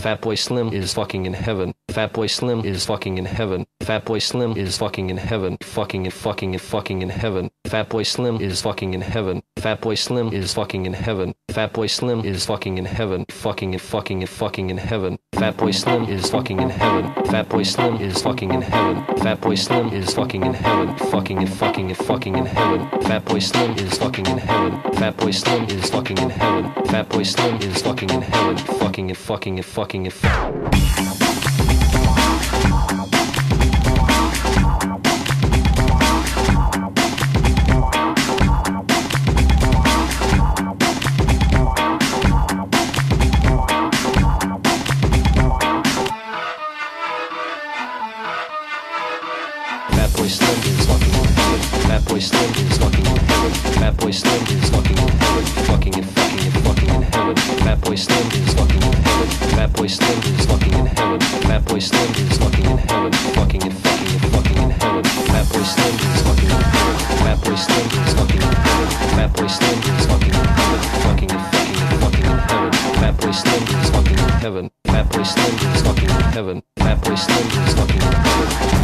Fatboy Slim is fucking in heaven. Fatboy Slim is fucking in heaven. Fatboy Slim is fucking in heaven. Fucking in heaven. Fatboy Slim is fucking in heaven. Fatboy Slim is fucking in heaven. Fatboy Slim is fucking in heaven. Fucking in heaven. Fatboy Slim is fucking in heaven. Fatboy Slim is fucking in heaven. Fatboy Slim is fucking in heaven. Fucking in heaven. Fatboy Slim is fucking in heaven. Fatboy Slim is fucking in heaven. Fatboy Slim is fucking in heaven. Fucking in Fatboy Slim is fucking in heaven. Fatboy Slim is fucking in heaven. Fatboy Slim is fucking in heaven. Fucking in heaven. Fatboy Slim is fucking in heaven. Fatboy Slim is fucking in heaven. Fatboy Slim is fucking in heaven. Fucking in heaven. Fatboy Slim is fucking in heaven. Fatboy Slim is fucking in heaven. Fatboy Slim is fucking in heaven. Fucking in heaven. Fatboy Slim is fucking in heaven. Fatboy Slim is fucking in heaven. Fatboy Slim is fucking in heaven.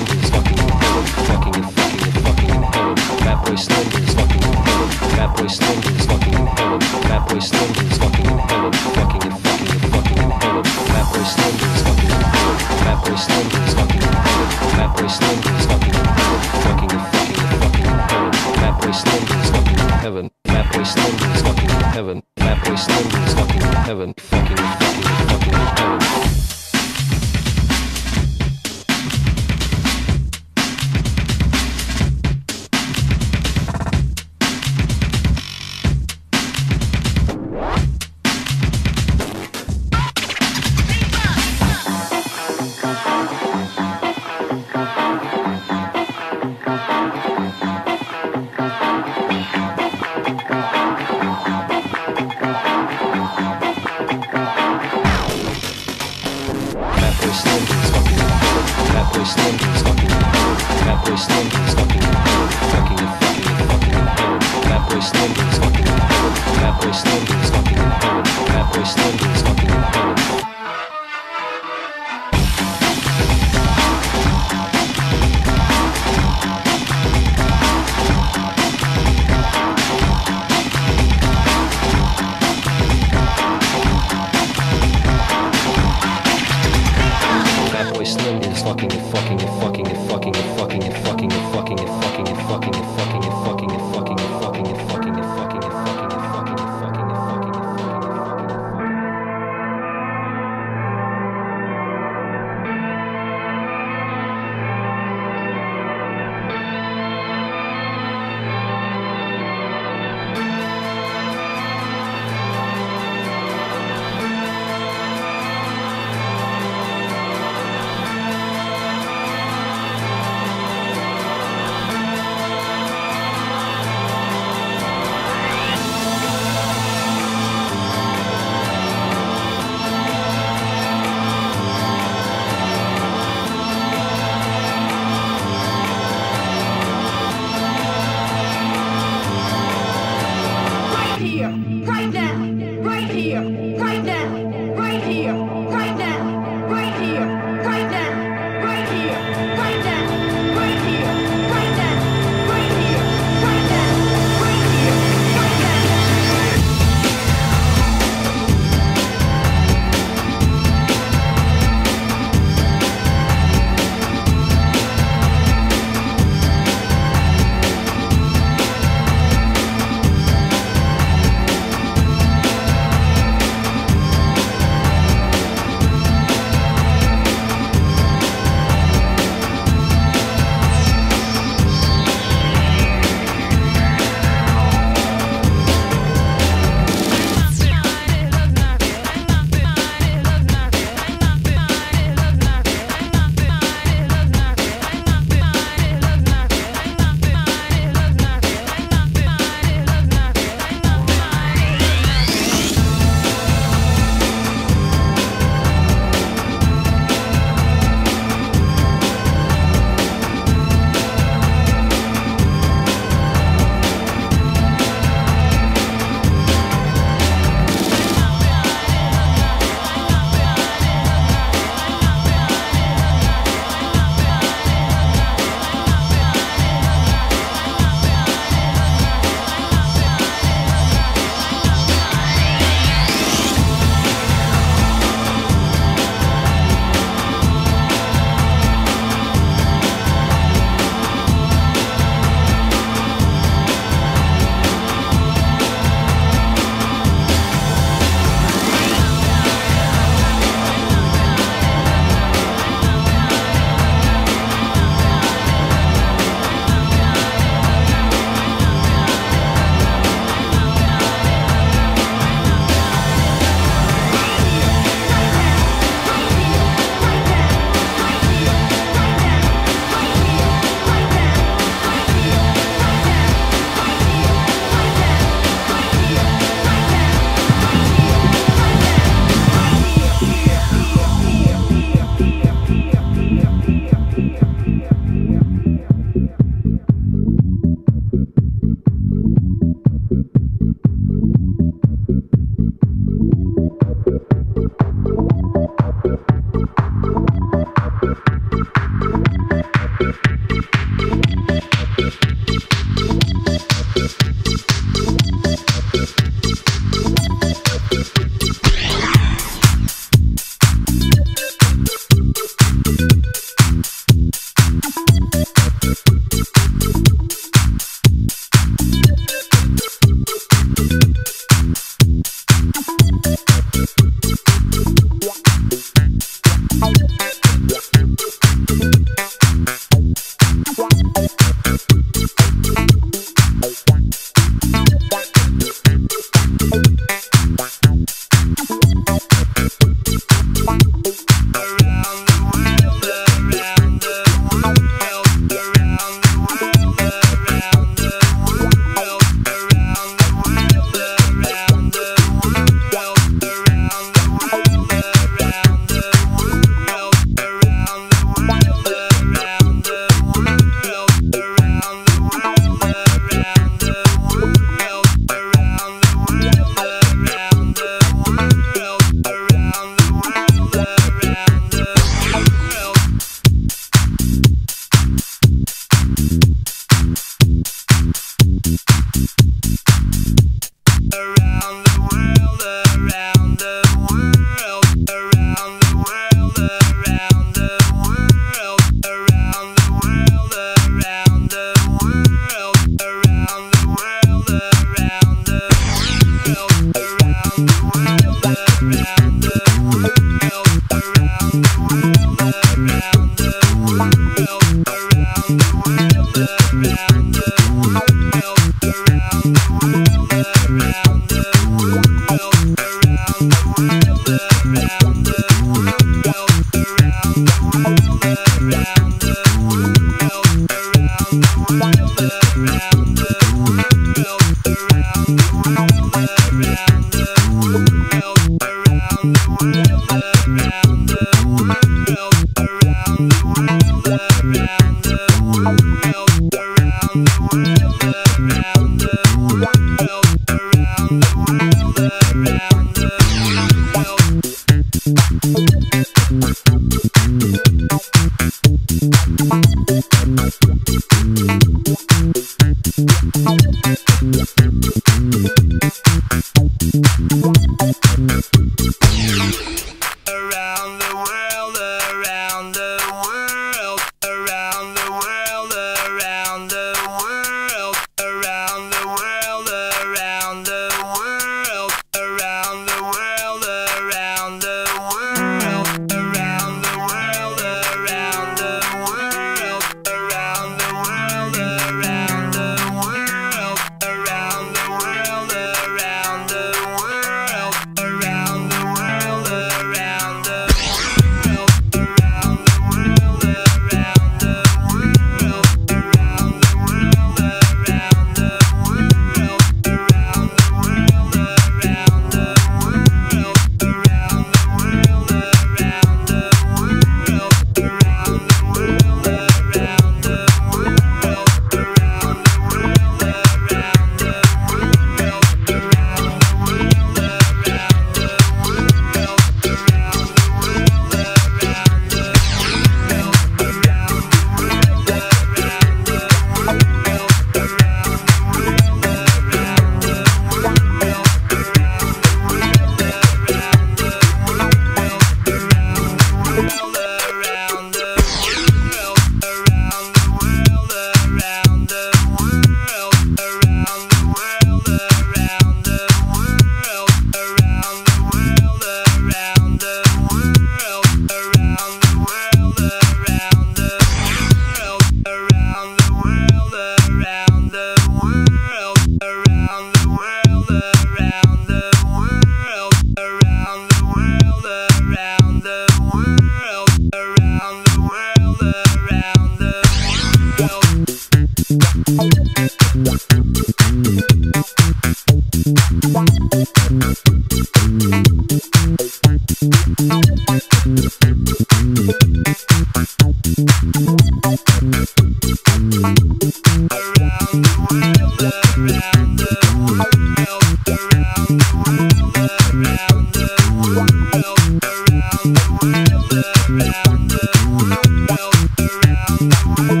Around the world,